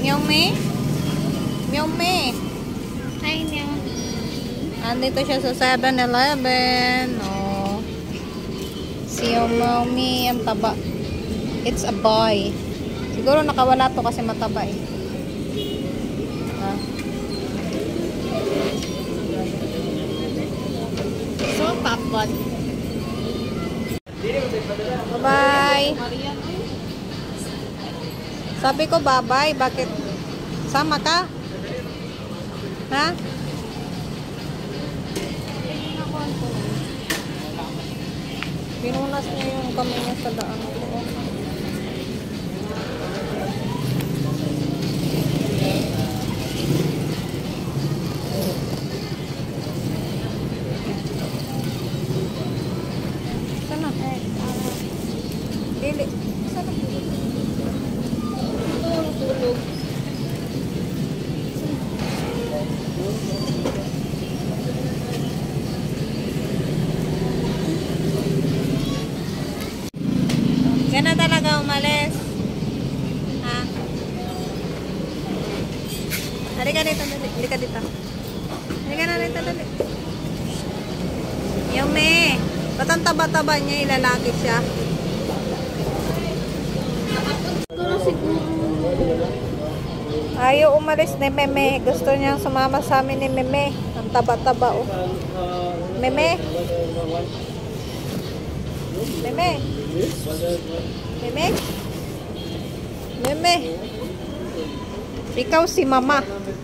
Myomi? Myomi. Hi, Myomi. Andito siya sa 7-Eleven. Oh. Si Myomi, ang taba. It's a boy. Siguro nakawala to kasi mataba eh. Ah. So, tapot. Bye-bye. Sabi ko bye-bye. Bakit? Sama ka? Ha? Pinunas niya yung kamay niya sa daan ko. Sana? Dili. Sana? Tulog. Yan na talaga umalis. Ha? Halika dito, dali. Halika dito. Halika na dito, dali. Yumi. Ba't ang taba-taba niya? Ilalaki siya. Ayaw umalis ni Meme. Gusto niyang sumama sa amin ni Meme. Ang taba-taba, oh. Meme. Meme. Meme. Meme. Ikaw si Mama.